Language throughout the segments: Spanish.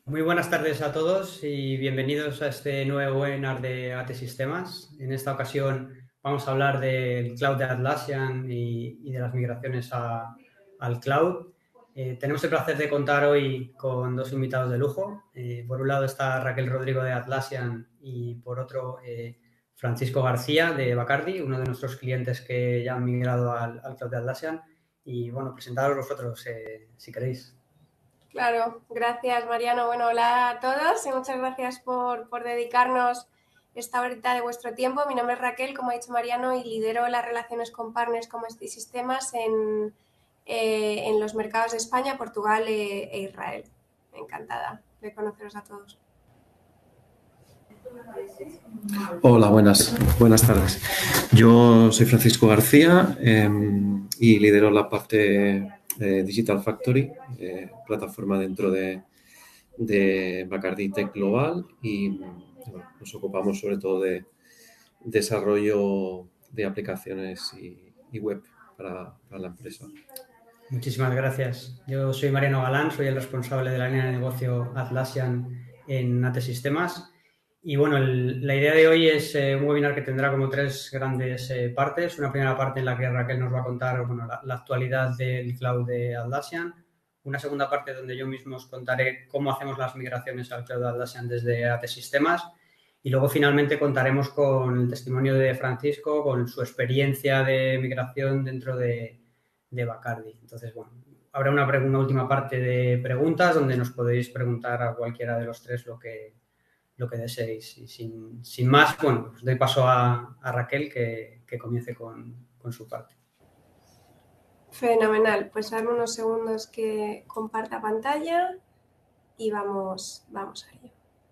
Muy buenas tardes a todos y bienvenidos a este nuevo webinar de AT Sistemas. En esta ocasión vamos a hablar del cloud de Atlassian y de las migraciones al cloud. Tenemos el placer de contar hoy con dos invitados de lujo. Por un lado está Raquel Rodrigo de Atlassian y por otro Francisco García de Bacardi, uno de nuestros clientes que ya han migrado al cloud de Atlassian. Y bueno, presentaros vosotros si queréis. Claro, gracias Mariano. Bueno, hola a todos y muchas gracias por dedicarnos esta horita de vuestro tiempo. Mi nombre es Raquel, como ha dicho Mariano, y lidero las relaciones con partners como ST Sistemas en los mercados de España, Portugal e Israel. Encantada de conoceros a todos. Hola, buenas tardes. Yo soy Francisco García y lidero la parte de Digital Factory, plataforma dentro de Bacardi Tech Global y bueno, nos ocupamos sobre todo de desarrollo de aplicaciones y web para la empresa. Muchísimas gracias. Yo soy Mariano Galán, soy el responsable de la línea de negocio Atlassian en AT Sistemas. Y bueno, la idea de hoy es un webinar que tendrá como tres grandes partes. Una primera parte en la que Raquel nos va a contar la actualidad del cloud de Atlassian. Una segunda parte donde yo mismo os contaré cómo hacemos las migraciones al cloud de Atlassian desde AT Sistemas. Y luego finalmente contaremos con el testimonio de Francisco, con su experiencia de migración dentro de Bacardi. Entonces, bueno, habrá una última parte de preguntas donde nos podéis preguntar a cualquiera de los tres lo que deseéis. Y sin más, bueno, os doy paso a Raquel que comience con su parte. Fenomenal. Pues dame unos segundos que comparta pantalla y vamos a ello.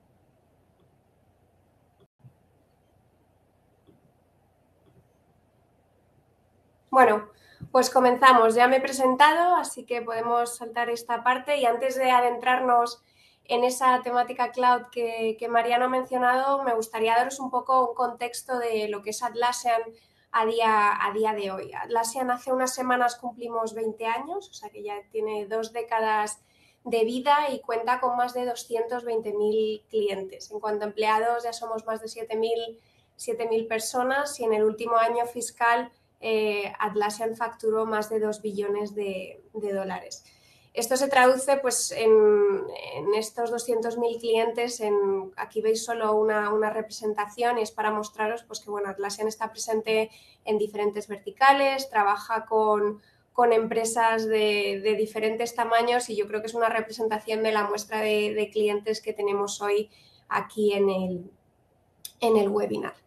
Bueno, pues comenzamos. Ya me he presentado, así que podemos saltar esta parte y antes de adentrarnos en esa temática cloud que Mariano ha mencionado, me gustaría daros un poco un contexto de lo que es Atlassian a día de hoy. Atlassian hace unas semanas cumplimos 20 años, o sea que ya tiene 2 décadas de vida y cuenta con más de 220.000 clientes. En cuanto a empleados, ya somos más de 7.000 personas y en el último año fiscal Atlassian facturó más de 2 billones de dólares. Esto se traduce pues, en estos 200.000 clientes, aquí veis solo una representación y es para mostraros pues, que bueno, Atlassian está presente en diferentes verticales, trabaja con empresas de diferentes tamaños y yo creo que es una representación de la muestra de clientes que tenemos hoy aquí en el webinar.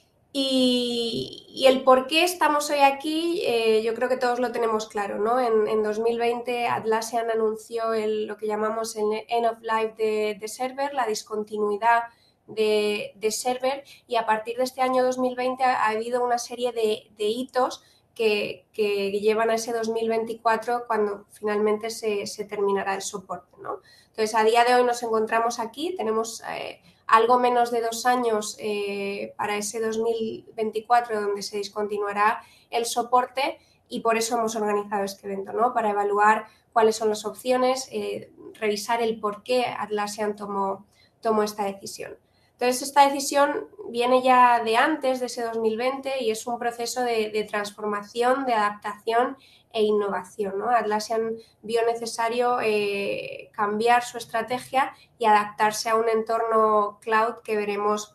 Y el por qué estamos hoy aquí, yo creo que todos lo tenemos claro, ¿no? En 2020 Atlassian anunció lo que llamamos el end of life de Server, la discontinuidad de Server, y a partir de este año 2020 ha habido una serie de hitos que llevan a ese 2024 cuando finalmente se terminará el soporte, ¿no? Entonces, a día de hoy nos encontramos aquí, tenemos algo menos de 2 años para ese 2024 donde se discontinuará el soporte y por eso hemos organizado este evento, ¿no? Para evaluar cuáles son las opciones, revisar el por qué Atlassian tomó esta decisión. Entonces, esta decisión viene ya de antes de ese 2020 y es un proceso de transformación, de adaptación e innovación, ¿no? Atlassian vio necesario cambiar su estrategia y adaptarse a un entorno cloud que veremos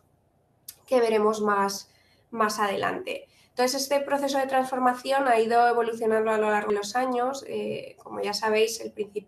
más adelante. Entonces, este proceso de transformación ha ido evolucionando a lo largo de los años. Como ya sabéis,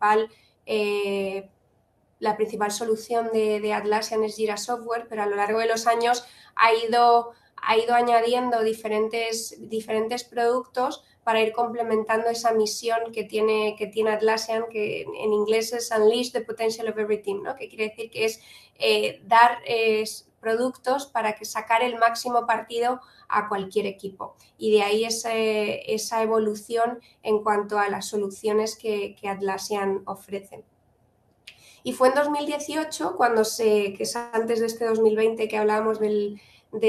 la principal solución de Atlassian es Jira Software, pero a lo largo de los años ha ido añadiendo diferentes productos para ir complementando esa misión que tiene Atlassian, que en inglés es Unleash the Potential of Every Team, ¿no? Que quiere decir que es dar productos para que sacar el máximo partido a cualquier equipo. Y de ahí esa evolución en cuanto a las soluciones que Atlassian ofrece. Y fue en 2018 cuando que es antes de este 2020 que hablábamos el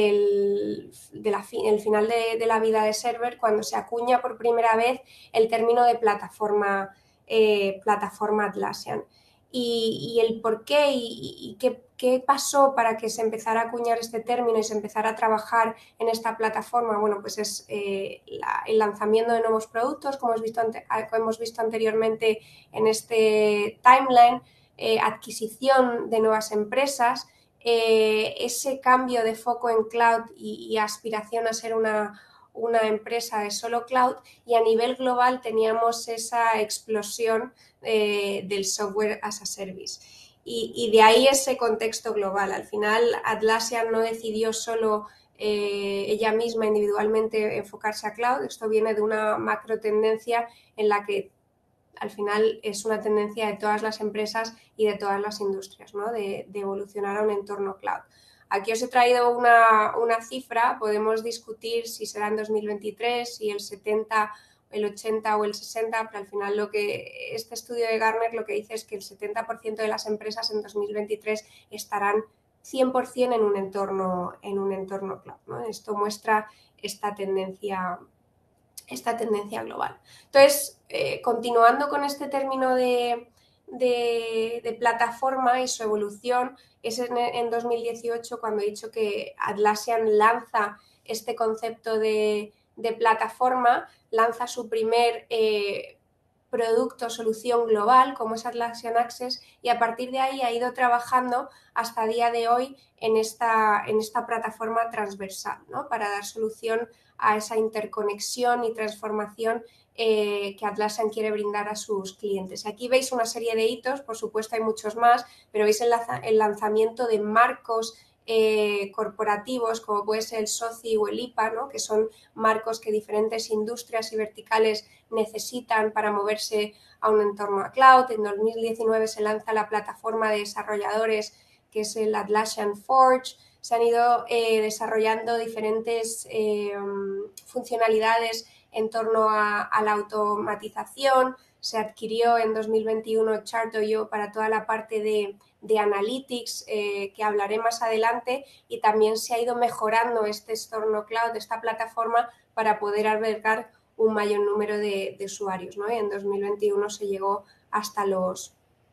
final de la vida de Server, cuando se acuña por primera vez el término de plataforma Atlassian. y el por qué y qué pasó para que se empezara a acuñar este término y se empezara a trabajar en esta plataforma. Bueno, pues es el lanzamiento de nuevos productos, como hemos visto anteriormente en este timeline, adquisición de nuevas empresas, ese cambio de foco en cloud y aspiración a ser una empresa de solo cloud, y a nivel global teníamos esa explosión del software as a service. Y de ahí ese contexto global. Al final, Atlassian no decidió solo ella misma individualmente enfocarse a cloud. Esto viene de una macro tendencia en la que al final es una tendencia de todas las empresas y de todas las industrias, ¿no? De evolucionar a un entorno cloud. Aquí os he traído una cifra, podemos discutir si será en 2023, si el 70, el 80 o el 60, pero al final este estudio de Gartner lo que dice es que el 70% de las empresas en 2023 estarán 100% en un entorno cloud, ¿no? Esto muestra esta tendencia global. Entonces, continuando con este término de plataforma y su evolución, es en 2018 cuando he dicho que Atlassian lanza este concepto de plataforma, lanza su primer producto, solución global, como es Atlassian Access, y a partir de ahí ha ido trabajando hasta el día de hoy en esta plataforma transversal, ¿no? Para dar solución a esa interconexión y transformación que Atlassian quiere brindar a sus clientes. Aquí veis una serie de hitos, por supuesto hay muchos más, pero veis el lanzamiento de marcos corporativos, como puede ser el SOCI o el IPA, ¿no? Que son marcos que diferentes industrias y verticales necesitan para moverse a un entorno a cloud. En 2019 se lanza la plataforma de desarrolladores, que es el Atlassian Forge. Se han ido desarrollando diferentes funcionalidades en torno a la automatización. Se adquirió en 2021 Chart.io para toda la parte de analytics, que hablaré más adelante, y también se ha ido mejorando este entorno cloud, esta plataforma, para poder albergar un mayor número de usuarios, ¿no? En 2021 se llegó hasta los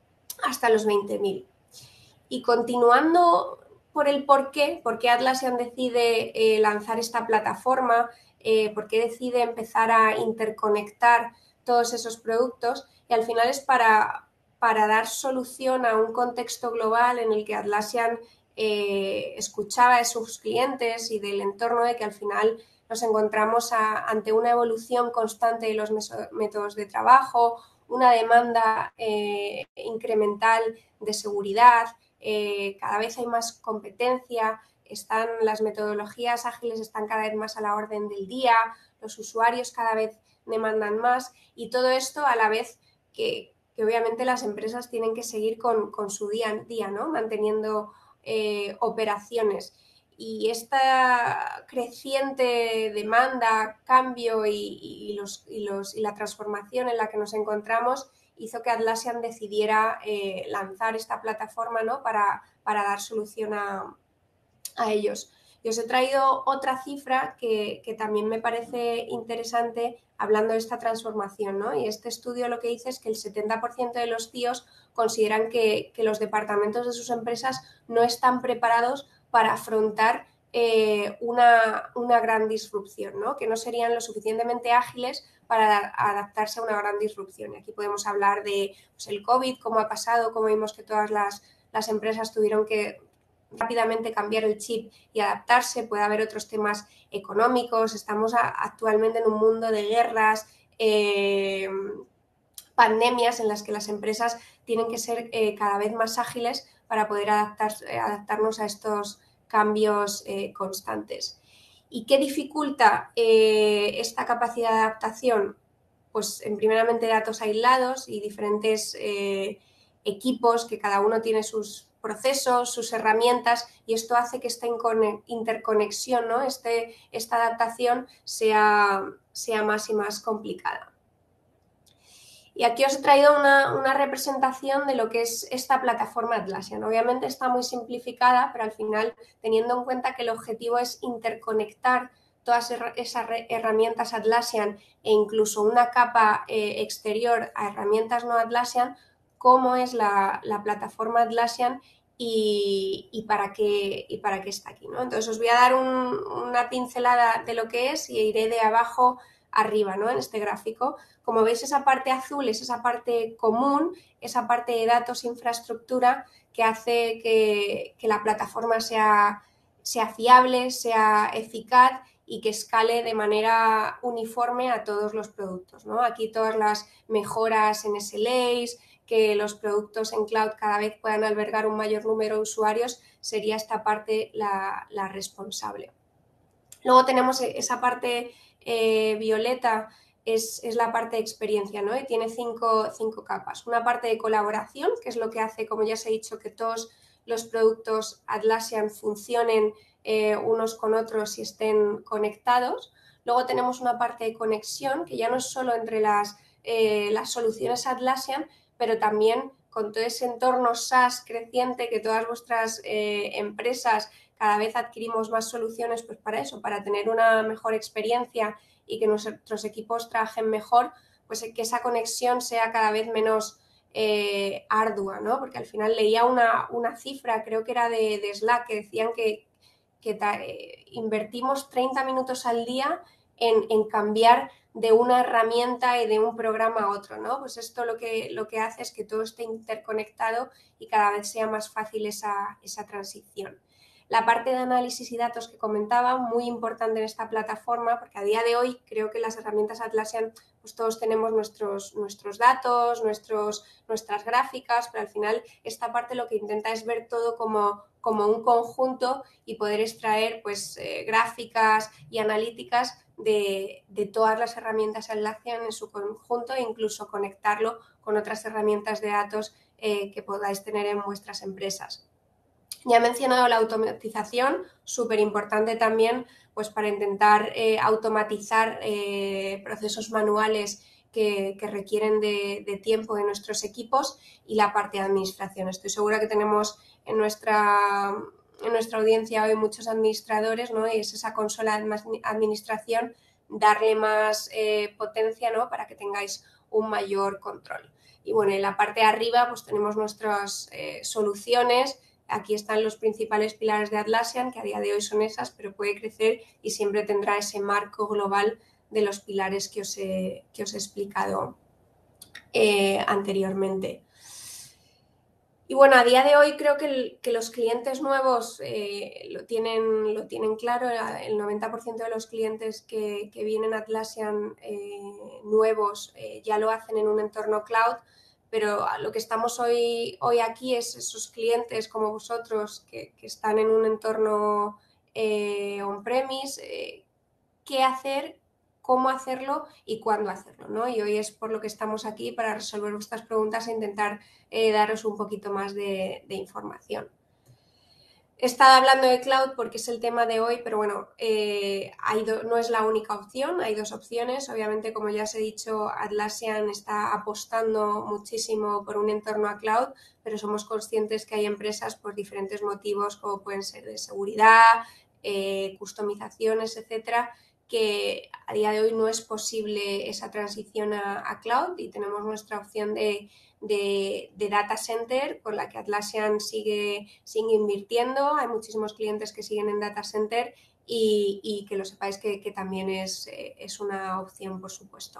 20.000. Y continuando por el por qué Atlassian decide lanzar esta plataforma, por qué decide empezar a interconectar todos esos productos, y al final es para dar solución a un contexto global en el que Atlassian escuchaba de sus clientes y del entorno, de que al final nos encontramos ante una evolución constante de los métodos de trabajo, una demanda incremental de seguridad, cada vez hay más competencia, las metodologías ágiles están cada vez más a la orden del día, los usuarios cada vez demandan más, y todo esto a la vez que obviamente las empresas tienen que seguir con su día a día, ¿no? Manteniendo operaciones. Y esta creciente demanda, cambio y la transformación en la que nos encontramos hizo que Atlassian decidiera lanzar esta plataforma, ¿no? para dar solución a ellos. Y os he traído otra cifra que también me parece interesante hablando de esta transformación, ¿no? Y este estudio lo que dice es que el 70% de los CEOs consideran que los departamentos de sus empresas no están preparados para afrontar una gran disrupción, ¿no? Que no serían lo suficientemente ágiles para adaptarse a una gran disrupción. Y aquí podemos hablar de el COVID, cómo ha pasado, cómo vimos que todas las empresas tuvieron que rápidamente cambiar el chip y adaptarse. Puede haber otros temas económicos. Estamos actualmente en un mundo de guerras, pandemias, en las que las empresas tienen que ser cada vez más ágiles para poder adaptarnos a estos cambios constantes. ¿Y qué dificulta esta capacidad de adaptación? Pues primeramente datos aislados y diferentes equipos que cada uno tiene sus procesos, sus herramientas, y esto hace que esta interconexión, ¿no? Esta adaptación sea más y más complicada. Y aquí os he traído una representación de lo que es esta plataforma Atlassian. Obviamente está muy simplificada, pero al final, teniendo en cuenta que el objetivo es interconectar todas esas herramientas Atlassian e incluso una capa exterior a herramientas no Atlassian, cómo es la plataforma Atlassian y para qué está aquí, ¿no? Entonces os voy a dar una pincelada de lo que es y iré de abajo arriba, ¿no? En este gráfico. Como veis, esa parte azul es esa parte común, esa parte de datos e infraestructura que hace que la plataforma sea fiable, sea eficaz y que escale de manera uniforme a todos los productos, ¿no? Aquí todas las mejoras en SLAs, que los productos en cloud cada vez puedan albergar un mayor número de usuarios, sería esta parte la responsable. Luego tenemos esa parte violeta, es la parte de experiencia, ¿no? Y tiene cinco capas. Una parte de colaboración, que es lo que hace, como ya os he dicho, que todos los productos Atlassian funcionen unos con otros y estén conectados. Luego tenemos una parte de conexión, que ya no es solo entre las soluciones Atlassian, pero también con todo ese entorno SaaS creciente que todas vuestras empresas cada vez adquirimos más soluciones, pues para eso, para tener una mejor experiencia y que nuestros equipos trabajen mejor, pues que esa conexión sea cada vez menos ardua, ¿no? Porque al final leía una cifra, creo que era de Slack, que decían que invertimos 30 minutos al día en cambiar de una herramienta y de un programa a otro, ¿no? Pues esto lo que hace es que todo esté interconectado y cada vez sea más fácil esa transición. La parte de análisis y datos que comentaba, muy importante en esta plataforma, porque a día de hoy creo que las herramientas Atlassian, pues todos tenemos nuestros datos, nuestras gráficas, pero al final esta parte lo que intenta es ver todo como un conjunto y poder extraer pues gráficas y analíticas de todas las herramientas Atlassian en su conjunto e incluso conectarlo con otras herramientas de datos que podáis tener en vuestras empresas. Ya he mencionado la automatización, súper importante también pues para intentar automatizar procesos manuales que requieren de tiempo de nuestros equipos y la parte de administración. Estoy segura que tenemos en nuestra audiencia hoy muchos administradores, ¿no? Y es esa consola de administración, darle más potencia, ¿no? Para que tengáis un mayor control. Y bueno, en la parte de arriba pues tenemos nuestras soluciones. Aquí están los principales pilares de Atlassian, que a día de hoy son esas, pero puede crecer y siempre tendrá ese marco global de los pilares que os he explicado anteriormente. Y bueno, a día de hoy creo que los clientes nuevos lo tienen claro. El 90% de los clientes que vienen a Atlassian nuevos ya lo hacen en un entorno cloud, pero lo que estamos hoy aquí es esos clientes como vosotros que están en un entorno on-premise, qué hacer, cómo hacerlo y cuándo hacerlo, ¿no? Y hoy es por lo que estamos aquí, para resolver vuestras preguntas e intentar daros un poquito más de información. He estado hablando de cloud porque es el tema de hoy, pero bueno, no es la única opción, hay dos opciones. Obviamente, como ya os he dicho, Atlassian está apostando muchísimo por un entorno a cloud, pero somos conscientes que hay empresas por diferentes motivos, como pueden ser de seguridad, customizaciones, etcétera, que a día de hoy no es posible esa transición a cloud, y tenemos nuestra opción de data center con la que Atlassian sigue invirtiendo. Hay muchísimos clientes que siguen en data center y que lo sepáis que también es una opción, por supuesto.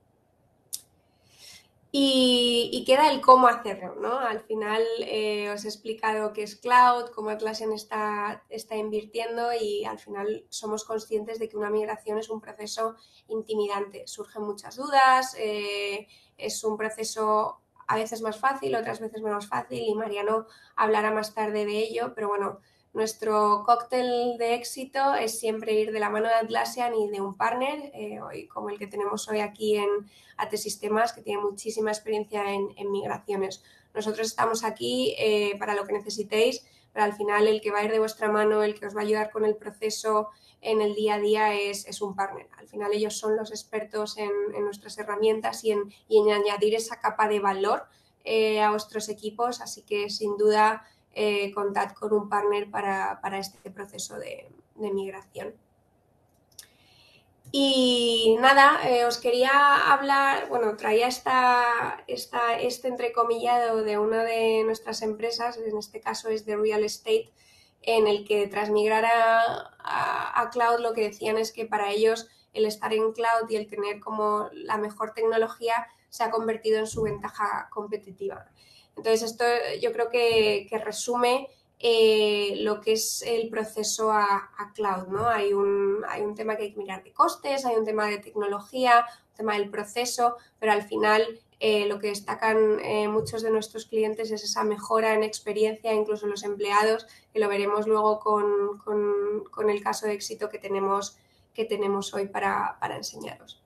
Y queda el cómo hacerlo, ¿no? Al final os he explicado qué es cloud, cómo Atlassian está invirtiendo, y al final somos conscientes de que una migración es un proceso intimidante. Surgen muchas dudas, es un proceso a veces más fácil, otras veces menos fácil, y Mariano hablará más tarde de ello, pero bueno, nuestro cóctel de éxito es siempre ir de la mano de Atlassian y de un partner, como el que tenemos hoy aquí en AT Sistemas, que tiene muchísima experiencia en migraciones. Nosotros estamos aquí para lo que necesitéis, pero al final el que va a ir de vuestra mano, el que os va a ayudar con el proceso en el día a día es un partner. Al final ellos son los expertos en nuestras herramientas y en añadir esa capa de valor a vuestros equipos, así que sin duda contad con un partner para este proceso de migración. Y nada, os quería hablar, bueno, traía este entrecomillado de una de nuestras empresas, en este caso es de Real Estate, en el que tras migrar a cloud lo que decían es que para ellos el estar en cloud y el tener como la mejor tecnología se ha convertido en su ventaja competitiva. Entonces esto yo creo que resume lo que es el proceso a cloud, ¿no? Hay un tema que hay que mirar de costes, hay un tema de tecnología, un tema del proceso, pero al final lo que destacan muchos de nuestros clientes es esa mejora en experiencia, incluso los empleados, que lo veremos luego con el caso de éxito que tenemos hoy para enseñaros.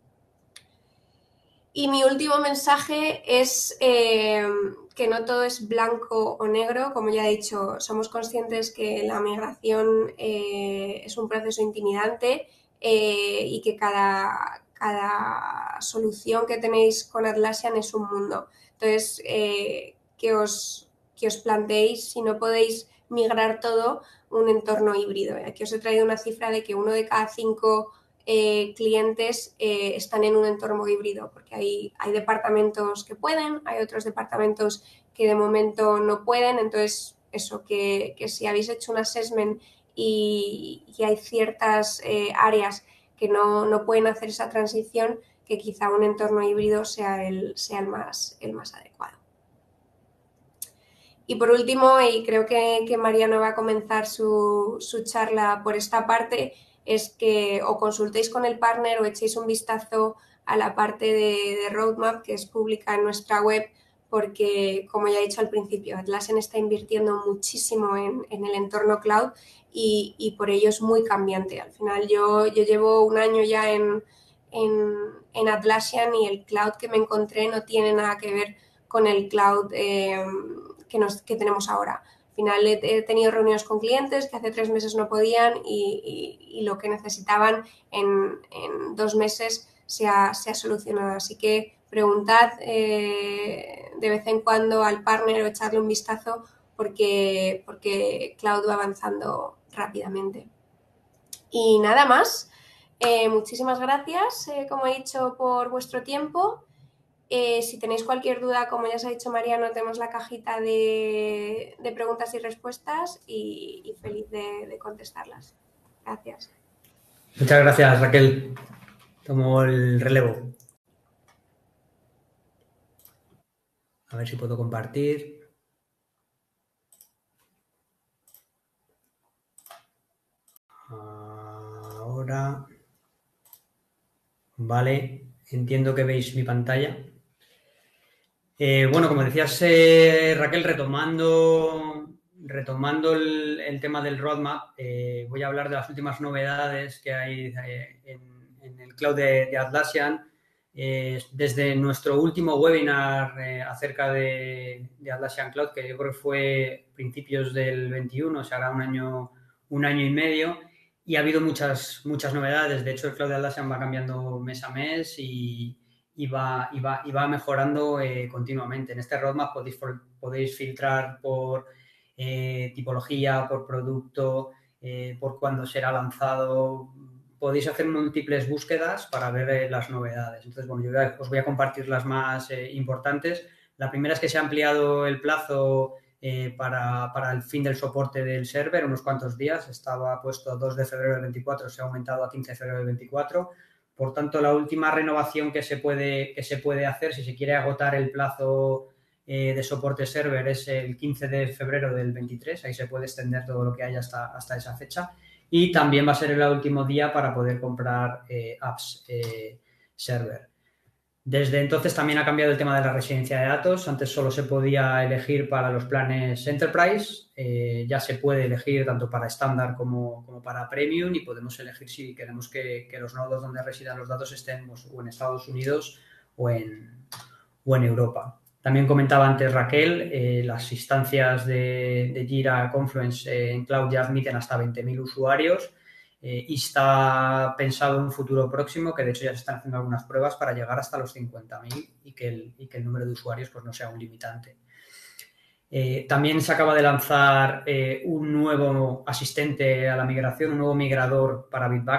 Y mi último mensaje es que no todo es blanco o negro. Como ya he dicho, somos conscientes que la migración es un proceso intimidante y que cada solución que tenéis con Atlassian es un mundo. Entonces, que os planteéis, si no podéis migrar todo, un entorno híbrido. Aquí os he traído una cifra de que 1 de cada 5 clientes están en un entorno híbrido, porque hay departamentos que pueden, hay otros departamentos que de momento no pueden. Entonces, eso, que si habéis hecho un assessment y hay ciertas áreas que no pueden hacer esa transición, que quizá un entorno híbrido sea el más adecuado. Y por último, y creo que Mariano va a comenzar su charla por esta parte, es que o consultéis con el partner o echéis un vistazo a la parte de roadmap que es pública en nuestra web, porque, como ya he dicho al principio, Atlassian está invirtiendo muchísimo en el entorno cloud y por ello es muy cambiante. Al final yo llevo un año ya en Atlassian y el cloud que me encontré no tiene nada que ver con el cloud que tenemos ahora. Al final he tenido reuniones con clientes que hace 3 meses no podían y lo que necesitaban en 2 meses se ha solucionado. Así que preguntad de vez en cuando al partner o echarle un vistazo porque cloud va avanzando rápidamente. Y nada más. Muchísimas gracias, como he dicho, por vuestro tiempo. Si tenéis cualquier duda, como ya os ha dicho Mariano, tenemos la cajita de preguntas y respuestas y feliz de contestarlas. Gracias. Muchas gracias, Raquel. Tomo el relevo. A ver si puedo compartir. Ahora. Vale, entiendo que veis mi pantalla. Bueno, como decías, Raquel, retomando el tema del roadmap, voy a hablar de las últimas novedades que hay en el cloud de Atlassian. Desde nuestro último webinar acerca de Atlassian Cloud, que yo creo que fue principios del 21, o sea, hará un año y medio, y ha habido muchas novedades. De hecho, el cloud de Atlassian va cambiando mes a mes y va mejorando continuamente. En este roadmap podéis filtrar por tipología, por producto, por cuándo será lanzado. Podéis hacer múltiples búsquedas para ver las novedades. Entonces, bueno, yo os voy a compartir las más importantes. La primera es que se ha ampliado el plazo para el fin del soporte del server unos cuantos días. Estaba puesto 2 de febrero del 24, se ha aumentado a 15 de febrero del 24. Por tanto, la última renovación que se puede hacer, si se quiere agotar el plazo de soporte server, es el 15 de febrero del 23. Ahí se puede extender todo lo que haya hasta esa fecha. Y también va a ser el último día para poder comprar apps server. Desde entonces también ha cambiado el tema de la residencia de datos. Antes solo se podía elegir para los planes Enterprise. Ya se puede elegir tanto para estándar como para Premium y podemos elegir si queremos que los nodos donde residan los datos estén o en Estados Unidos o en Europa. También comentaba antes Raquel, las instancias de Jira Confluence en Cloud ya admiten hasta 20.000 usuarios. Y está pensado en un futuro próximo, que de hecho ya se están haciendo algunas pruebas para llegar hasta los 50.000 y que el número de usuarios pues no sea un limitante. También se acaba de lanzar un nuevo asistente a la migración, un nuevo migrador para Bitbucket.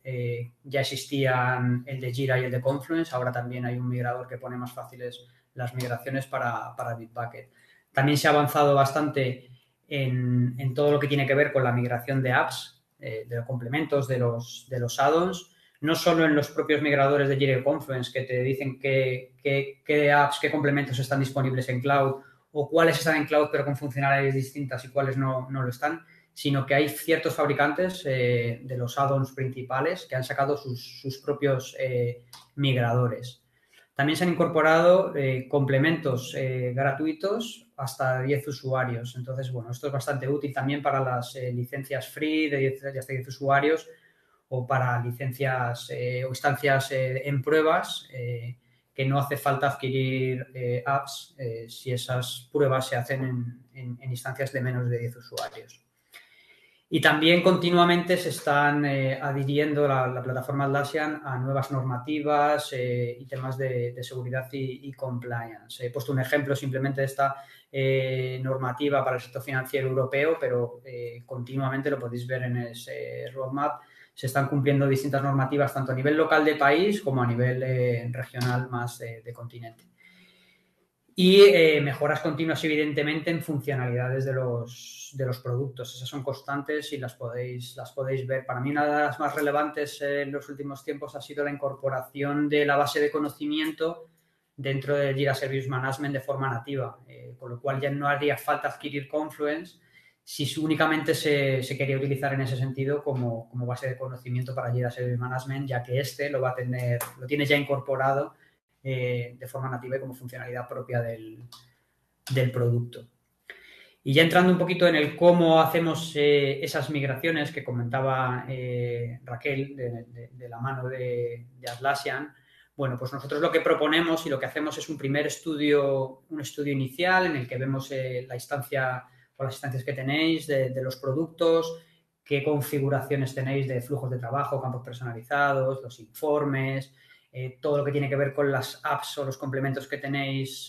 ya existían el de Jira y el de Confluence, ahora también hay un migrador que pone más fáciles las migraciones para Bitbucket. También se ha avanzado bastante en todo lo que tiene que ver con la migración de apps, de los complementos, de los add-ons, no solo en los propios migradores de Jira y Confluence que te dicen qué apps, qué complementos están disponibles en cloud o cuáles están en cloud pero con funcionalidades distintas y cuáles no lo están, sino que hay ciertos fabricantes de los add-ons principales que han sacado sus propios migradores. También se han incorporado complementos gratuitos hasta 10 usuarios. Entonces, bueno, esto es bastante útil también para las licencias free de hasta 10 usuarios o para licencias o instancias en pruebas que no hace falta adquirir apps si esas pruebas se hacen en instancias de menos de 10 usuarios. Y también continuamente se están adhiriendo la plataforma Atlassian a nuevas normativas y temas de seguridad y compliance. He puesto un ejemplo simplemente de esta normativa para el sector financiero europeo, pero continuamente lo podéis ver en ese roadmap. Se están cumpliendo distintas normativas tanto a nivel local de país como a nivel regional más de continente. Y mejoras continuas, evidentemente, en funcionalidades de los productos. Esas son constantes y las podéis ver. Para mí, una de las más relevantes en los últimos tiempos ha sido la incorporación de la base de conocimiento dentro de Jira Service Management de forma nativa, con lo cual ya no haría falta adquirir Confluence si únicamente se quería utilizar en ese sentido como base de conocimiento para Jira Service Management, ya que lo tiene ya incorporado de forma nativa y como funcionalidad propia del producto. Y ya entrando un poquito en el cómo hacemos esas migraciones que comentaba Raquel de la mano de Atlassian, bueno, pues nosotros lo que proponemos y lo que hacemos es un estudio inicial en el que vemos la instancia o las instancias que tenéis de los productos, qué configuraciones tenéis de flujos de trabajo, campos personalizados, los informes, todo lo que tiene que ver con las apps o los complementos que tenéis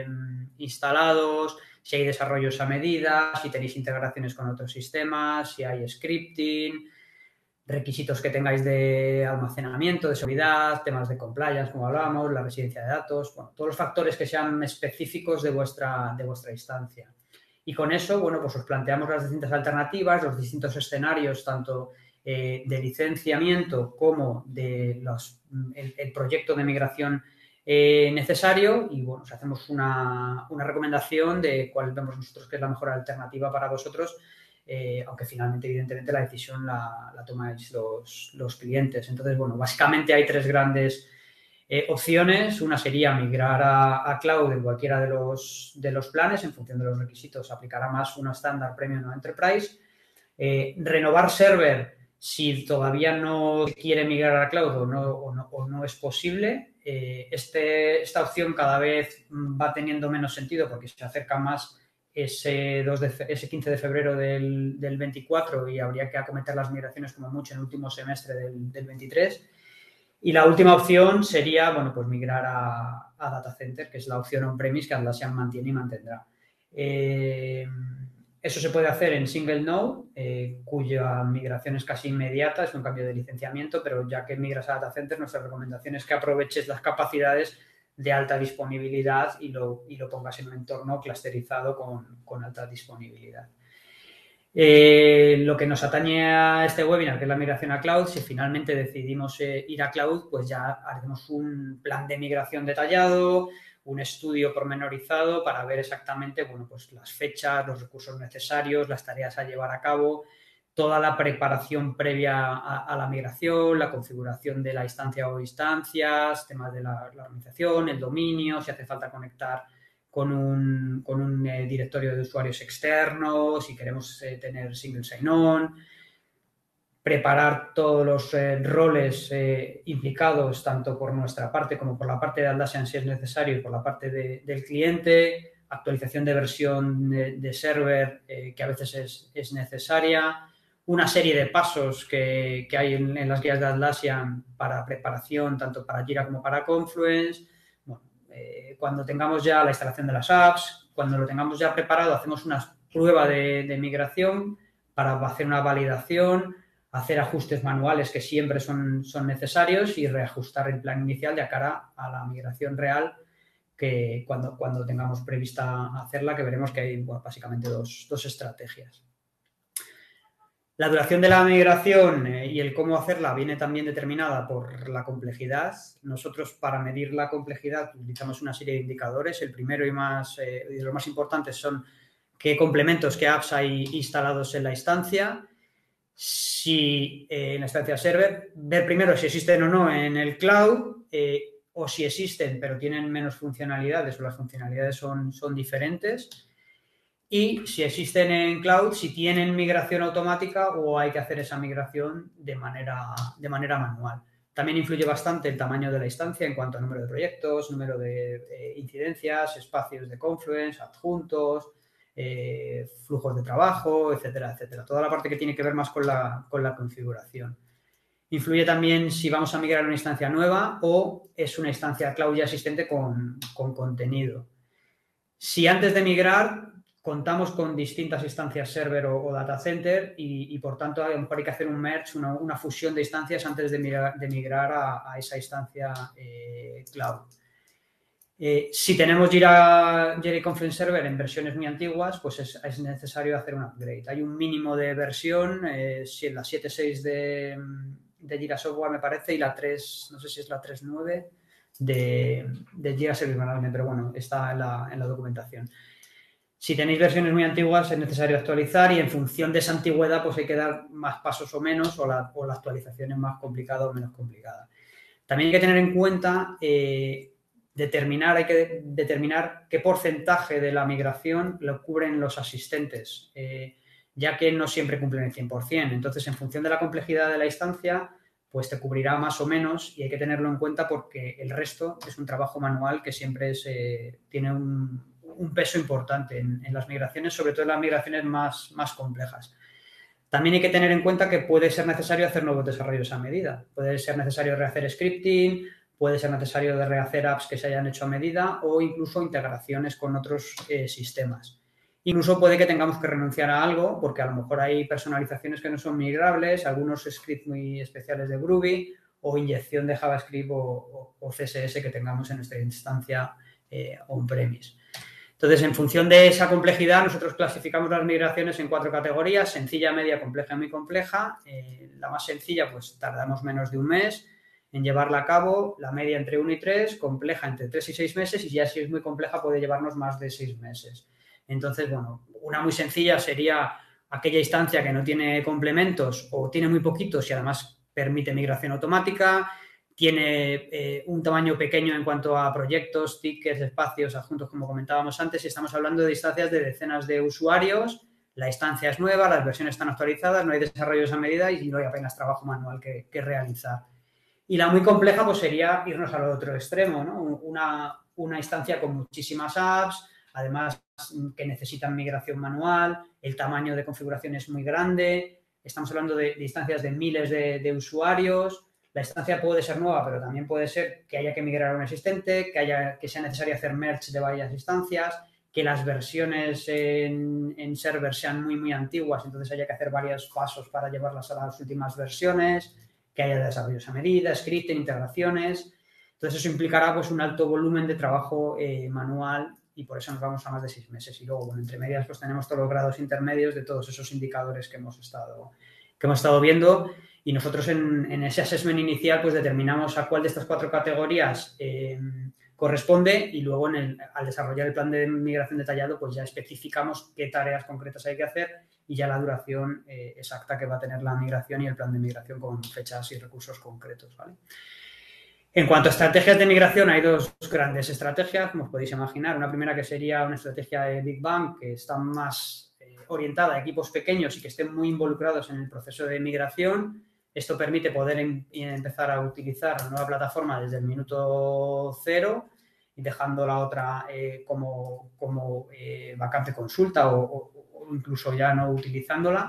instalados, si hay desarrollos a medida, si tenéis integraciones con otros sistemas, si hay scripting, requisitos que tengáis de almacenamiento, de seguridad, temas de compliance, como hablábamos, la residencia de datos, bueno, todos los factores que sean específicos de vuestra instancia. Y con eso, bueno, pues os planteamos las distintas alternativas, los distintos escenarios, tanto de licenciamiento como de el proyecto de migración necesario y, bueno, os hacemos una recomendación de cuál vemos nosotros que es la mejor alternativa para vosotros, aunque finalmente, evidentemente, la decisión la tomáis los clientes. Entonces, bueno, básicamente hay tres grandes opciones. Una sería migrar a cloud en cualquiera de los planes. En función de los requisitos aplicará más una estándar, premium o enterprise. Renovar server si todavía no quiere migrar a cloud o no es posible. Esta opción cada vez va teniendo menos sentido porque se acerca más ese 15 de febrero del 24 y habría que acometer las migraciones como mucho en el último semestre del 23. Y la última opción sería, bueno, pues migrar a Data Center, que es la opción on-premise que Atlassian mantiene y mantendrá. Eso se puede hacer en single node, cuya migración es casi inmediata, es un cambio de licenciamiento, pero ya que migras a Data Center, nuestra recomendación es que aproveches las capacidades de alta disponibilidad y lo pongas en un entorno clusterizado con alta disponibilidad. Lo que nos atañe a este webinar, que es la migración a cloud, si finalmente decidimos ir a cloud, pues ya haremos un plan de migración detallado, un estudio pormenorizado para ver exactamente, bueno, pues las fechas, los recursos necesarios, las tareas a llevar a cabo, toda la preparación previa a la migración, la configuración de la instancia o instancias, temas de la organización, el dominio, si hace falta conectar con un directorio de usuarios externos, si queremos tener single sign-on, preparar todos los roles implicados tanto por nuestra parte como por la parte de Atlassian si es necesario y por la parte del cliente, actualización de versión de server que a veces es necesaria, una serie de pasos que hay en las guías de Atlassian para preparación tanto para Jira como para Confluence. Bueno, cuando tengamos ya la instalación de las apps, cuando lo tengamos ya preparado, hacemos una prueba de migración para hacer una validación. hacer ajustes manuales que siempre son necesarios y reajustar el plan inicial de cara a la migración real, que cuando tengamos prevista hacerla, que veremos que hay básicamente dos estrategias. La duración de la migración y el cómo hacerla viene también determinada por la complejidad. Nosotros, para medir la complejidad, utilizamos una serie de indicadores. El primero y de los más importantes son qué complementos, qué apps hay instalados en la instancia. Si en la instancia server, ver primero si existen o no en el cloud, o si existen pero tienen menos funcionalidades o las funcionalidades son diferentes. Y si existen en cloud, si tienen migración automática o hay que hacer esa migración de manera manual. También influye bastante el tamaño de la instancia en cuanto a número de proyectos, número de incidencias, espacios de Confluence, adjuntos, flujos de trabajo, etcétera, etcétera. Toda la parte que tiene que ver más con la configuración. Influye también si vamos a migrar a una instancia nueva o es una instancia cloud ya existente con contenido. Si antes de migrar contamos con distintas instancias server o data center y por tanto a lo mejor hay que hacer un merge, una fusión de instancias antes de migrar a esa instancia cloud. Si tenemos Jira y Confluence Server en versiones muy antiguas, pues es necesario hacer un upgrade. Hay un mínimo de versión, si en la 7.6 de Jira Software me parece, y la 3, no sé si es la 3.9 de Jira Service Management, pero bueno, está en la documentación. Si tenéis versiones muy antiguas es necesario actualizar y en función de esa antigüedad pues hay que dar más pasos o menos o la actualización es más complicada o menos complicada. También hay que tener en cuenta hay que determinar qué porcentaje de la migración lo cubren los asistentes, ya que no siempre cumplen el 100%. Entonces, en función de la complejidad de la instancia, pues te cubrirá más o menos y hay que tenerlo en cuenta porque el resto es un trabajo manual que siempre tiene un peso importante en las migraciones, sobre todo en las migraciones más complejas. También hay que tener en cuenta que puede ser necesario hacer nuevos desarrollos a medida. Puede ser necesario rehacer scripting, puede ser necesario rehacer apps que se hayan hecho a medida o incluso integraciones con otros sistemas. Incluso puede que tengamos que renunciar a algo porque a lo mejor hay personalizaciones que no son migrables, algunos scripts muy especiales de Groovy o inyección de JavaScript o CSS que tengamos en nuestra instancia on-premise. Entonces, en función de esa complejidad, nosotros clasificamos las migraciones en 4 categorías: sencilla, media, compleja y muy compleja. La más sencilla, pues tardamos menos de un mes en llevarla a cabo, la media entre 1 y 3, compleja entre 3 y 6 meses y ya si es muy compleja puede llevarnos más de 6 meses. Entonces, bueno, una muy sencilla sería aquella instancia que no tiene complementos o tiene muy poquitos y además permite migración automática. Tiene un tamaño pequeño en cuanto a proyectos, tickets, espacios, adjuntos, como comentábamos antes, y estamos hablando de instancias de decenas de usuarios. La instancia es nueva, las versiones están actualizadas, no hay desarrollos a medida y no hay apenas trabajo manual que realizar. Y la muy compleja pues sería irnos al otro extremo, ¿no? Una instancia con muchísimas apps, además que necesitan migración manual, el tamaño de configuración es muy grande, estamos hablando de instancias de miles de usuarios. La instancia puede ser nueva, pero también puede ser que haya que migrar a un existente, que sea necesario hacer merge de varias instancias, que las versiones en server sean muy antiguas, entonces haya que hacer varios pasos para llevarlas a las últimas versiones, que haya desarrollos a medida, scripting, integraciones. Entonces eso implicará pues un alto volumen de trabajo manual y por eso nos vamos a más de 6 meses. Y luego, bueno, entre medias pues tenemos todos los grados intermedios de todos esos indicadores que hemos estado viendo. Y nosotros en ese assessment inicial pues determinamos a cuál de estas 4 categorías corresponde y luego al desarrollar el plan de migración detallado pues ya especificamos qué tareas concretas hay que hacer y ya la duración exacta que va a tener la migración y el plan de migración con fechas y recursos concretos, ¿vale? En cuanto a estrategias de migración, hay 2 grandes estrategias, como os podéis imaginar. Una primera que sería una estrategia de Big Bang, que está más orientada a equipos pequeños y que estén muy involucrados en el proceso de migración. Esto permite poder empezar a utilizar la nueva plataforma desde el minuto 0 y dejando la otra como vacante consulta o incluso ya no utilizándola.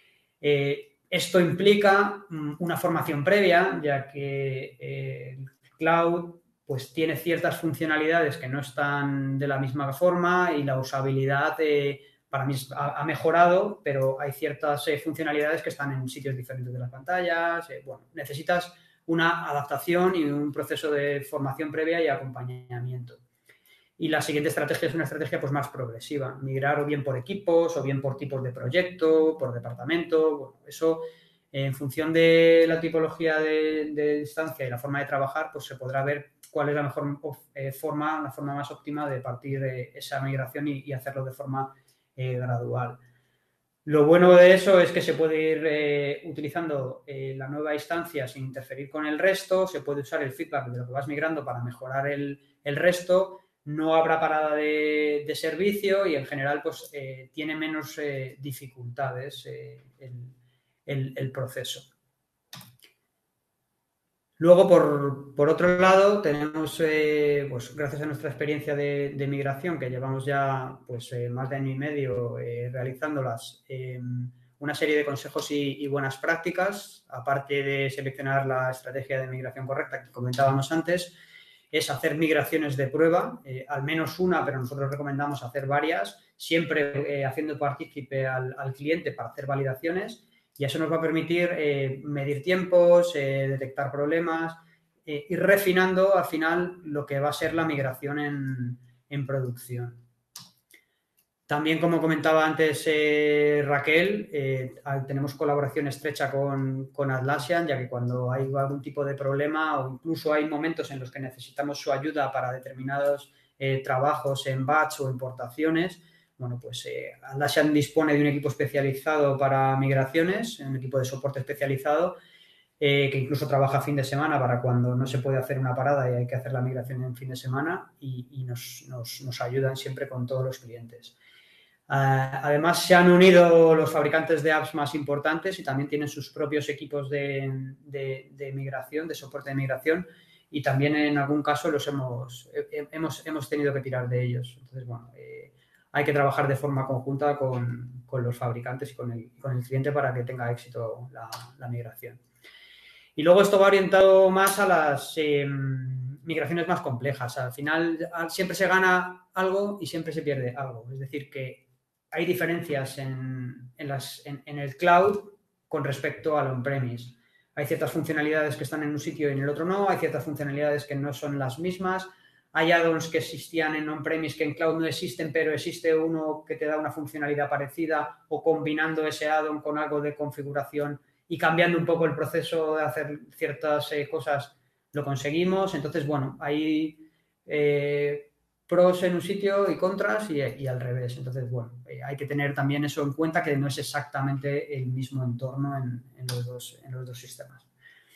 Esto implica una formación previa, ya que el cloud pues tiene ciertas funcionalidades que no están de la misma forma y la usabilidad para mí ha mejorado, pero hay ciertas funcionalidades que están en sitios diferentes de las pantallas. Bueno, necesitas una adaptación y un proceso de formación previa y acompañamiento. Y la siguiente estrategia es una estrategia pues más progresiva, migrar o bien por equipos o bien por tipos de proyecto, por departamento. Bueno, eso en función de la tipología de instancia y la forma de trabajar, pues se podrá ver cuál es la mejor forma, la forma más óptima de partir esa migración y hacerlo de forma gradual. Lo bueno de eso es que se puede ir utilizando la nueva instancia sin interferir con el resto, se puede usar el feedback de lo que vas migrando para mejorar el resto, no habrá parada de servicio y en general pues tiene menos dificultades el proceso. Luego, por otro lado, tenemos, pues gracias a nuestra experiencia de migración, que llevamos ya pues, más de año y medio realizándolas, una serie de consejos y buenas prácticas, aparte de seleccionar la estrategia de migración correcta que comentábamos antes, es hacer migraciones de prueba, al menos una, pero nosotros recomendamos hacer varias, siempre haciendo partícipe al cliente para hacer validaciones. Y eso nos va a permitir medir tiempos, detectar problemas, ir refinando al final lo que va a ser la migración en producción. También, como comentaba antes Raquel, tenemos colaboración estrecha con Atlassian, ya que cuando hay algún tipo de problema o incluso hay momentos en los que necesitamos su ayuda para determinados trabajos en batch o importaciones, bueno, pues Atlassian dispone de un equipo especializado para migraciones, un equipo de soporte especializado que incluso trabaja fin de semana para cuando no se puede hacer una parada y hay que hacer la migración en fin de semana y nos ayudan siempre con todos los clientes. Además, se han unido los fabricantes de apps más importantes y también tienen sus propios equipos de migración, de soporte de migración, y también en algún caso los hemos tenido que tirar de ellos. Entonces, bueno, hay que trabajar de forma conjunta con los fabricantes y con el cliente para que tenga éxito la migración. Y luego esto va orientado más a las migraciones más complejas. Al final siempre se gana algo y siempre se pierde algo. Es decir, que hay diferencias en el cloud con respecto al on-premise. Hay ciertas funcionalidades que están en un sitio y en el otro no. Hay ciertas funcionalidades que no son las mismas. Hay add-ons que existían en on-premise que en cloud no existen, pero existe uno que te da una funcionalidad parecida o combinando ese add-on con algo de configuración y cambiando un poco el proceso de hacer ciertas cosas, lo conseguimos. Entonces, bueno, hay pros en un sitio y contras y al revés. Entonces, bueno, hay que tener también eso en cuenta, que no es exactamente el mismo entorno en los dos sistemas.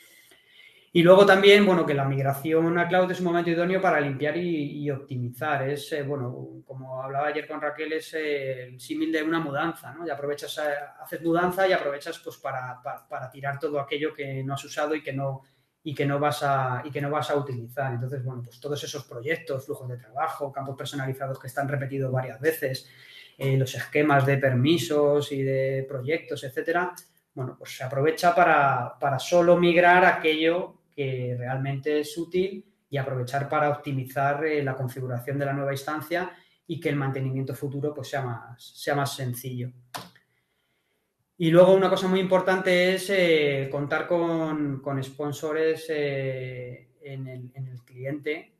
Y luego también, bueno, que la migración a cloud es un momento idóneo para limpiar y optimizar. Es, bueno, como hablaba ayer con Raquel, es el símil de una mudanza, ¿no? Y aprovechas, haces mudanza y aprovechas pues para tirar todo aquello que no has usado y que no vas a utilizar. Entonces, bueno, pues todos esos proyectos, flujos de trabajo, campos personalizados que están repetidos varias veces, los esquemas de permisos y de proyectos, etcétera, bueno, pues se aprovecha para solo migrar aquello que realmente es útil y aprovechar para optimizar la configuración de la nueva instancia y que el mantenimiento futuro pues sea más sencillo. Y luego una cosa muy importante es contar con sponsors en el cliente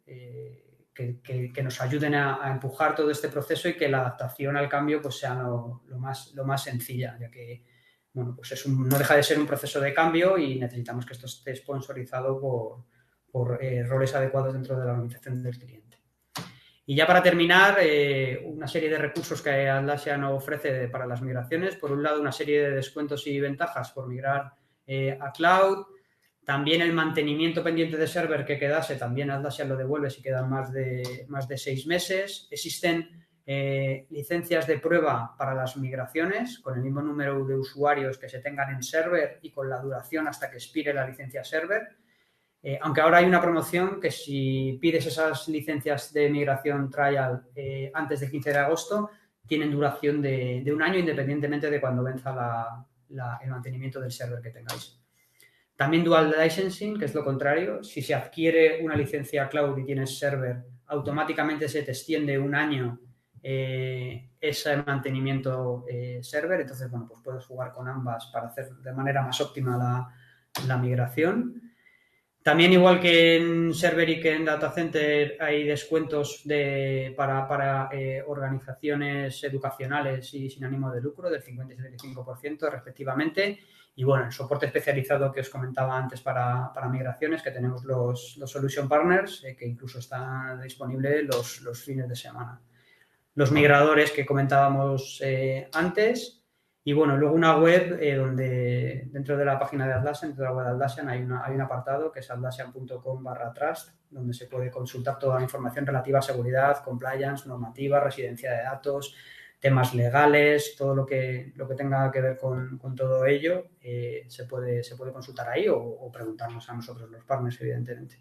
que nos ayuden a empujar todo este proceso y que la adaptación al cambio pues sea lo más sencilla, ya que bueno, pues no deja de ser un proceso de cambio y necesitamos que esto esté sponsorizado por roles adecuados dentro de la organización del cliente. Y ya para terminar, una serie de recursos que Atlassian ofrece para las migraciones. Por un lado, una serie de descuentos y ventajas por migrar a cloud. También el mantenimiento pendiente de server que quedase, también Atlassian lo devuelve si quedan más de 6 meses. Existen licencias de prueba para las migraciones con el mismo número de usuarios que se tengan en server y con la duración hasta que expire la licencia server. Aunque ahora hay una promoción que si pides esas licencias de migración trial antes del 15 de agosto, tienen duración de 1 año independientemente de cuando venza el mantenimiento del server que tengáis. También dual licensing, que es lo contrario. Si se adquiere una licencia cloud y tienes server, automáticamente se te extiende 1 año ese mantenimiento server. Entonces, bueno, pues puedes jugar con ambas para hacer de manera más óptima la migración. También, igual que en Server y que en Data Center, hay descuentos para organizaciones educacionales y sin ánimo de lucro del 50 y 75% respectivamente. Y bueno, el soporte especializado que os comentaba antes para migraciones, que tenemos los Solution Partners, que incluso están disponibles los fines de semana. Los migradores que comentábamos antes. Y bueno, luego una web donde dentro de la página de Atlassian, dentro de la web de Atlassian, hay un apartado que es atlassian.com/trust, donde se puede consultar toda la información relativa a seguridad, compliance, normativa, residencia de datos, temas legales, todo lo que tenga que ver con todo ello, se puede consultar ahí o preguntarnos a nosotros, los partners, evidentemente.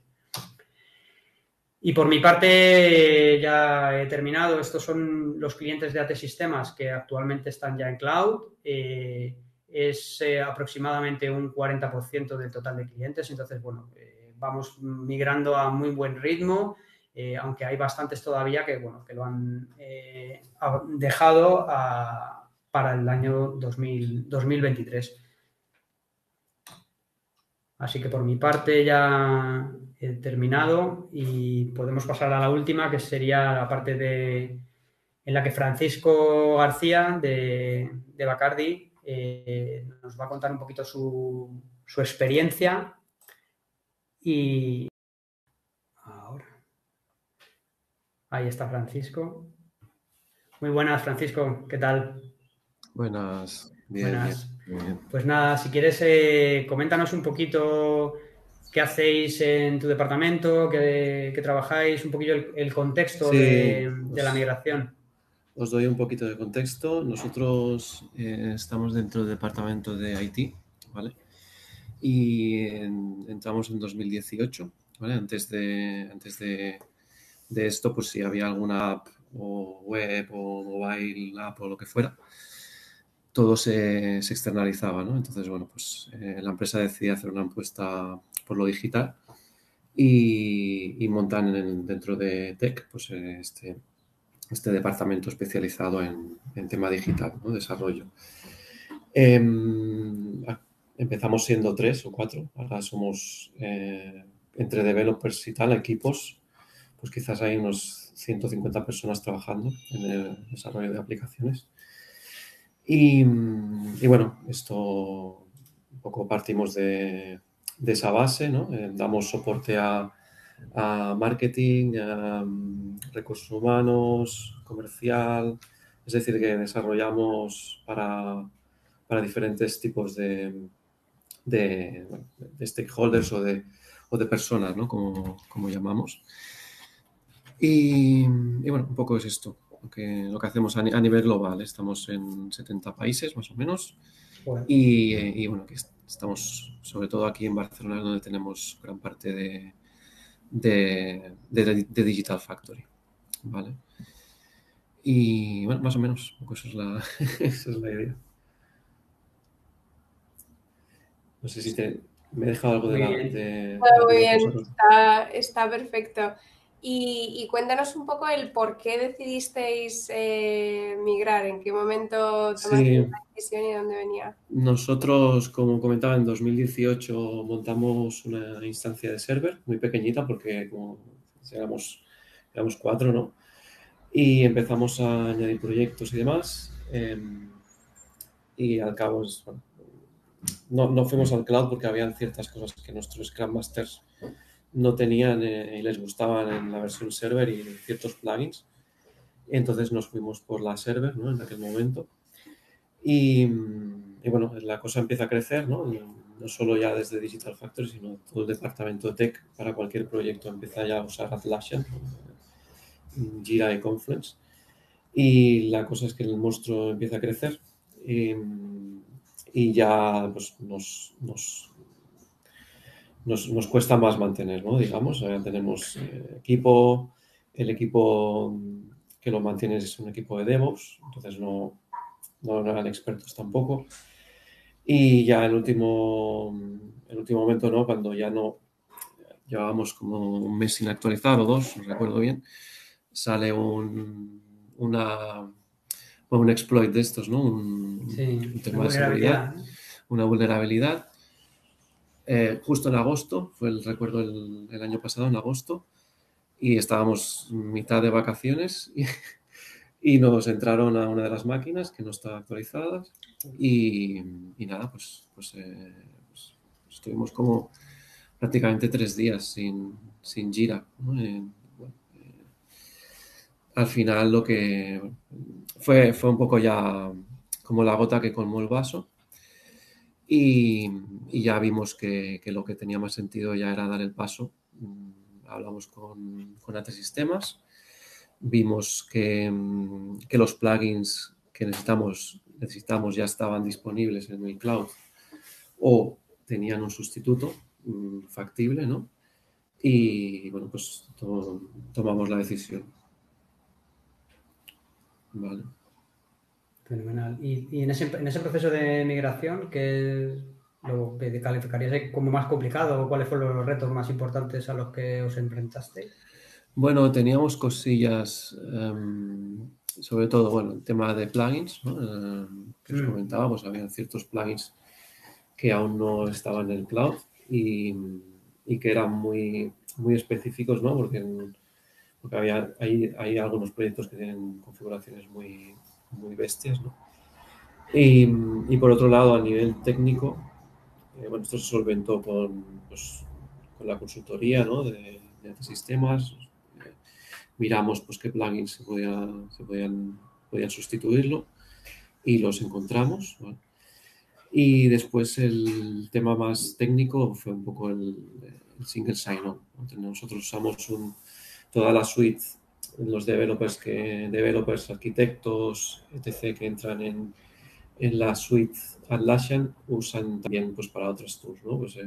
Y por mi parte ya he terminado. Estos son los clientes de AT Sistemas que actualmente están ya en cloud. Es aproximadamente un 40% del total de clientes. Entonces, bueno, vamos migrando a muy buen ritmo, aunque hay bastantes todavía que lo han dejado para el año 2023. Así que por mi parte ya he terminado y podemos pasar a la última, que sería la parte en la que Francisco García de Bacardi nos va a contar un poquito su experiencia. Y ahora, ahí está Francisco. Muy buenas, Francisco, ¿qué tal? Buenas, bien, Buenas. bien. Pues nada, si quieres, coméntanos un poquito qué hacéis en tu departamento, qué trabajáis, un poquillo el contexto Sí, de la migración. Os doy un poquito de contexto. Nosotros estamos dentro del departamento de IT, ¿vale? Y entramos en 2018, ¿vale? Antes de esto, pues si había alguna app o web o mobile app o lo que fuera, todo se externalizaba, ¿no? Entonces, bueno, pues la empresa decidía hacer una apuesta por lo digital y montan dentro de Tech, pues este departamento especializado en tema digital, ¿no? Desarrollo. Empezamos siendo 3 o 4, ahora somos entre developers y tal, equipos, pues quizás hay unos 150 personas trabajando en el desarrollo de aplicaciones. Y bueno, esto un poco partimos de esa base, ¿no? Damos soporte a marketing, a recursos humanos, comercial, es decir, que desarrollamos para diferentes tipos de stakeholders o de personas, ¿no? Como llamamos. Y bueno, un poco es esto, lo que hacemos a nivel global. Estamos en 70 países, más o menos. Bueno. Y bueno, que estamos sobre todo aquí en Barcelona, donde tenemos gran parte de Digital Factory, ¿vale? Y bueno, más o menos, un poco esa es la idea. No sé si me he dejado algo Muy de bien. Muy bien, está perfecto. Y cuéntanos un poco el por qué decidisteis migrar, en qué momento tomasteis Sí, la decisión y de dónde venía. nosotros, como comentaba, en 2018 montamos una instancia de server muy pequeñita porque como éramos 4, ¿no? Y empezamos a añadir proyectos y demás. Y al cabo, bueno, no fuimos al cloud porque habían ciertas cosas que nuestros Scrum Masters no tenían y les gustaban en la versión server y ciertos plugins. Entonces nos fuimos por la server, ¿no? En aquel momento. Y bueno, la cosa empieza a crecer, ¿no? Y no solo ya desde Digital Factory, sino todo el departamento de tech para cualquier proyecto empieza ya a usar Atlassian, Jira y Confluence. Y la cosa es que el monstruo empieza a crecer y ya pues, nos cuesta más mantener, ¿no? Digamos, tenemos equipo, el equipo que lo mantiene es un equipo de DevOps, entonces no eran expertos tampoco. Y ya el último momento, ¿no? Cuando ya no llevábamos como un mes sin actualizar o 2, no recuerdo bien, sale un un exploit de estos, ¿no? Sí, Un tema una de seguridad, vulnerabilidad, ¿no? una vulnerabilidad. Justo en agosto, recuerdo el año pasado, en agosto, y estábamos mitad de vacaciones y nos entraron a una de las máquinas que no estaba actualizada y nada, pues estuvimos como prácticamente 3 días sin Jira, ¿no? Bueno, al final lo que fue un poco ya como la gota que colmó el vaso y ya vimos que lo que tenía más sentido ya era dar el paso. Hablamos con AT Sistemas, vimos que los plugins que necesitamos ya estaban disponibles en el cloud o tenían un sustituto factible, ¿no? Y bueno, pues tomamos la decisión. Vale. Fenomenal. Y en ese proceso de migración, ¿qué es lo que calificarías como más complicado o cuáles fueron los retos más importantes a los que os enfrentasteis? Bueno, teníamos cosillas, sobre todo, bueno, el tema de plugins, ¿no? Que os comentaba, pues había ciertos plugins que aún no estaban en el cloud y que eran muy, muy específicos, ¿no? Porque hay algunos proyectos que tienen configuraciones muy, muy bestias, ¿no? Y por otro lado, a nivel técnico, bueno, esto se solventó con la consultoría, ¿no? de sistemas. Miramos pues qué plugins podían sustituirlo y los encontramos, ¿vale? Y después el tema más técnico fue un poco el single sign-on, ¿no? Nosotros usamos toda la suite, los developers, arquitectos, etc., que entran en la suite Atlassian usan también pues para otros tools, ¿no? Pues,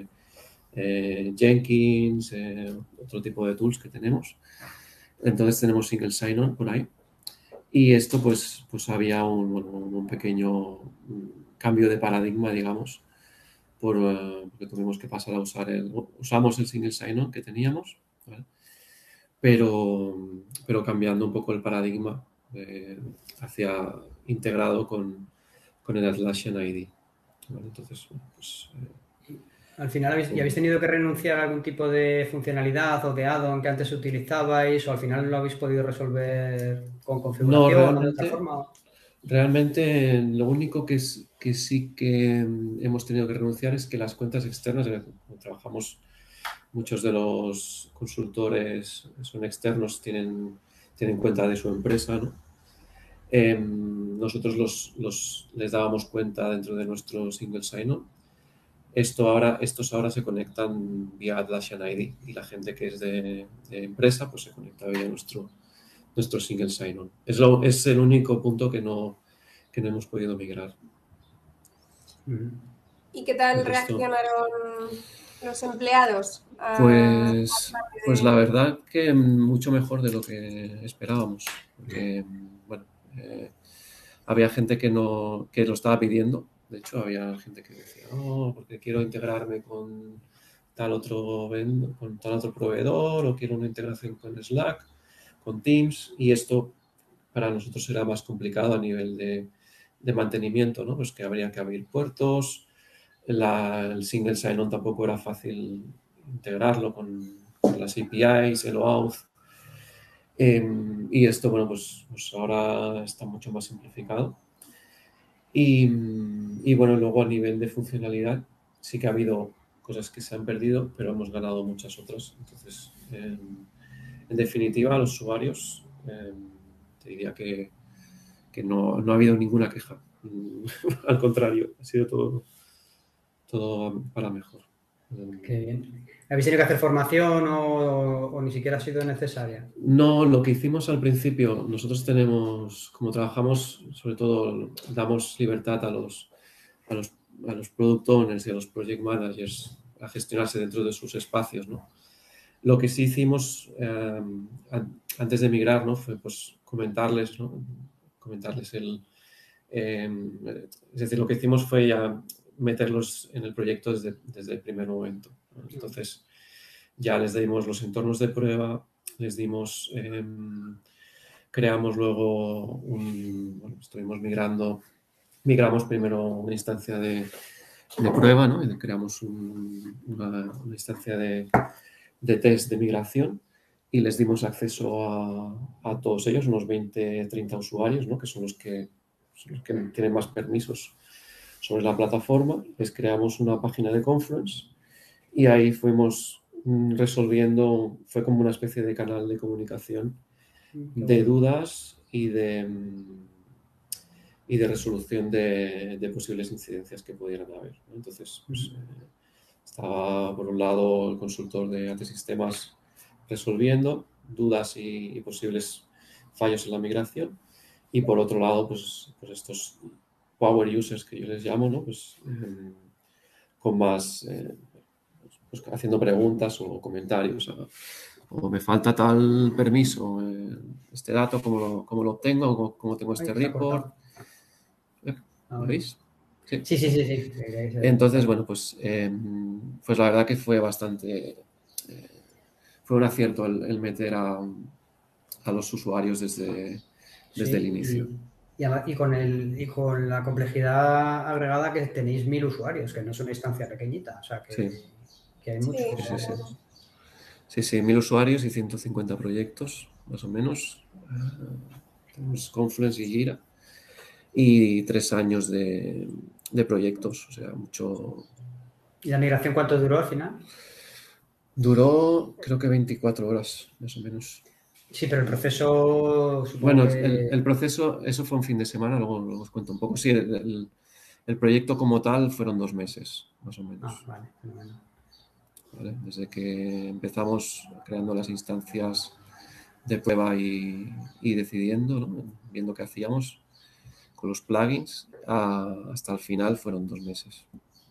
Jenkins, otro tipo de tools que tenemos. Entonces tenemos single sign-on por ahí. Y esto pues había un pequeño cambio de paradigma, digamos, porque tuvimos que pasar a usamos el single sign-on que teníamos, ¿vale? Pero cambiando un poco el paradigma hacia integrado con el Atlassian ID, ¿vale? Entonces, pues, Al final, ¿habéis tenido que renunciar a algún tipo de funcionalidad o de add-on que antes utilizabais o al final lo habéis podido resolver con no, configuración o de otra forma? realmente lo único que sí que hemos tenido que renunciar es que las cuentas externas, trabajamos, muchos de los consultores son externos, tienen cuenta de su empresa, ¿no? Nosotros les dábamos cuenta dentro de nuestro single sign-on. Estos ahora se conectan vía Atlassian ID y la gente que es de empresa pues se conecta vía nuestro single sign-on. Es el único punto que no hemos podido migrar. ¿Y qué tal El resto, reaccionaron los empleados? Pues la verdad que mucho mejor de lo que esperábamos. Porque, bueno, había gente que lo estaba pidiendo. De hecho, había gente que decía, no, porque quiero integrarme con tal otro proveedor o quiero una integración con Slack, con Teams, y esto para nosotros era más complicado a nivel de mantenimiento, ¿no? Pues que habría que abrir puertos, el single sign-on tampoco era fácil integrarlo con las APIs, el OAuth. Y esto, bueno, pues ahora está mucho más simplificado. Y bueno, luego a nivel de funcionalidad sí que ha habido cosas que se han perdido, pero hemos ganado muchas otras. Entonces, en definitiva, a los usuarios te diría que no ha habido ninguna queja. Al contrario, ha sido todo para mejor. Qué bien. ¿Habéis tenido que hacer formación o ni siquiera ha sido necesaria? No, lo que hicimos al principio, nosotros como trabajamos, sobre todo damos libertad a los product owners y a los project managers a gestionarse dentro de sus espacios, ¿no? Lo que sí hicimos antes de migrar, ¿no? Fue pues comentarles, ¿no? Es decir, lo que hicimos fue ya meterlos en el proyecto desde el primer momento, ¿no? Entonces, ya les dimos los entornos de prueba, les dimos creamos luego estuvimos migramos primero una instancia de prueba, ¿no? Y creamos una instancia de test de migración y les dimos acceso a todos ellos, unos 20, 30 usuarios, ¿no? Que son los que tienen más permisos sobre la plataforma. Les creamos una página de Confluence y ahí fuimos resolviendo, fue como una especie de canal de comunicación de dudas y de resolución de posibles incidencias que pudieran haber, ¿no? Entonces, estaba por un lado el consultor de AT Sistemas resolviendo dudas y posibles fallos en la migración, y por otro lado, pues estos power users que yo les llamo, ¿no? Con más, haciendo preguntas o comentarios, o me falta tal permiso, este dato, ¿cómo lo obtengo? ¿Cómo tengo este report? ¿Lo veis? Sí. Entonces, bueno, pues la verdad que fue bastante... fue un acierto el meter a los usuarios desde el inicio. Y con la complejidad agregada que tenéis 1000 usuarios, que no es una instancia pequeñita, o sea que hay muchos. Sí, 1000 usuarios y 150 proyectos, más o menos. Tenemos Confluence y Jira. Y 3 años de proyectos, o sea, mucho... ¿Y la migración cuánto duró al final? Duró, creo que 24 horas, más o menos. Sí, pero el proceso... Bueno, el proceso, eso fue un fin de semana, luego os cuento un poco. Sí, el proyecto como tal fueron 2 meses, más o menos. Vale, fenomenal. ¿Vale? Desde que empezamos creando las instancias de prueba y decidiendo, ¿no? Viendo qué hacíamos con los plugins, hasta el final fueron 2 meses.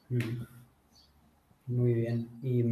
Muy bien. Y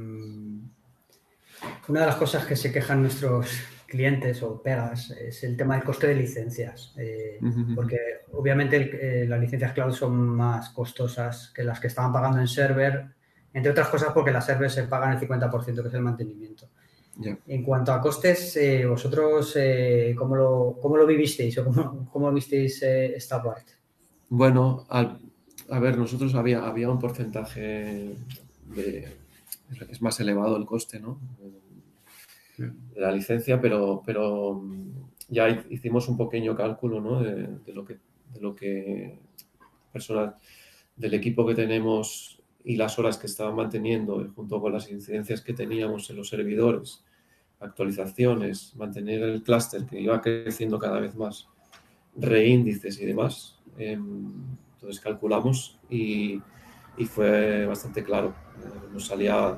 una de las cosas que se quejan nuestros clientes o pegas es el tema del coste de licencias, porque obviamente las licencias cloud son más costosas que las que estaban pagando en server, entre otras cosas porque las servers se pagan el 50%, que es el mantenimiento. Yeah. En cuanto a costes, vosotros, ¿cómo lo vivisteis o cómo visteis esta parte? Bueno, a ver, nosotros había un porcentaje es más elevado el coste, ¿no? De la licencia, pero ya hicimos un pequeño cálculo, ¿no? de lo que personas del equipo que tenemos y las horas que estaban manteniendo, junto con las incidencias que teníamos en los servidores, actualizaciones, mantener el clúster que iba creciendo cada vez más, reíndices y demás. Entonces calculamos y fue bastante claro. Nos salía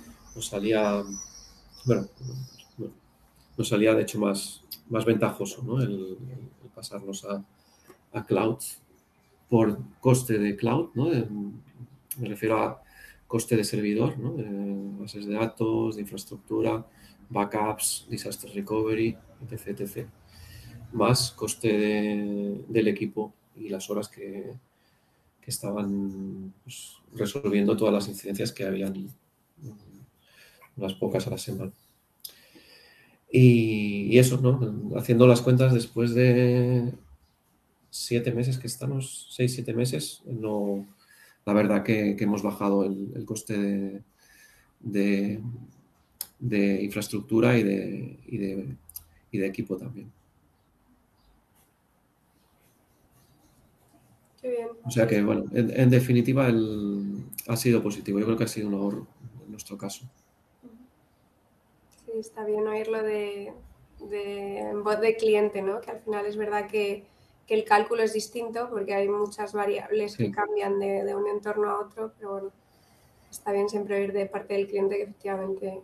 de hecho más ventajoso, ¿no? el pasarnos a cloud por coste de cloud, ¿no? Me refiero a coste de servidor, ¿no? Bases de datos, de infraestructura, backups, disaster recovery, etc. Más coste del equipo y las horas que estaban, pues, resolviendo todas las incidencias que habían, unas pocas a la semana. Y eso, ¿no? Haciendo las cuentas después de 7 meses que estamos, 6-7 meses, no, la verdad que hemos bajado el coste de infraestructura y de equipo también. Qué bien. O sea que, bueno, en definitiva ha sido positivo. Yo creo que ha sido un ahorro en nuestro caso. Sí, está bien oírlo en voz de cliente, ¿no? Que al final es verdad que el cálculo es distinto porque hay muchas variables que cambian de un entorno a otro, pero bueno, está bien siempre oír de parte del cliente que efectivamente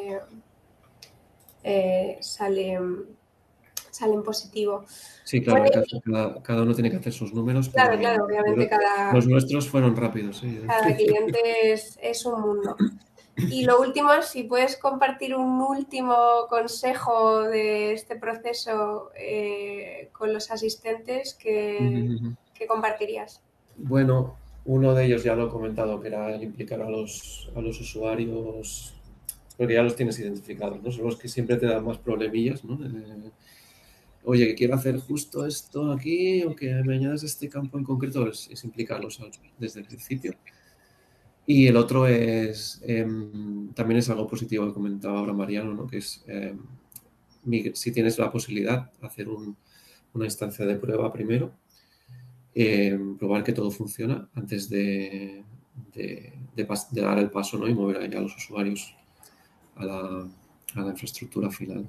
sale en positivo. Sí, claro, cada uno tiene que hacer sus números. Claro, obviamente los nuestros fueron rápidos. Sí. Cada cliente es un mundo. Y lo último, si puedes compartir un último consejo de este proceso con los asistentes, ¿qué compartirías? Bueno, uno de ellos ya lo he comentado, que era el implicar a los usuarios, porque ya los tienes identificados, ¿no? Son los que siempre te dan más problemillas, ¿no? oye, que quiero hacer justo esto aquí, o que me añadas este campo en concreto, es implicarlos desde el principio. Y el otro es, también es algo positivo que comentaba ahora Mariano, ¿no? Que es, si tienes la posibilidad, hacer una instancia de prueba primero, probar que todo funciona antes de dar el paso, ¿no? Y mover a los usuarios a la infraestructura final.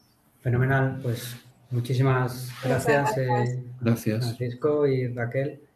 Fenomenal, pues muchísimas gracias, Gracias. Francisco y Raquel.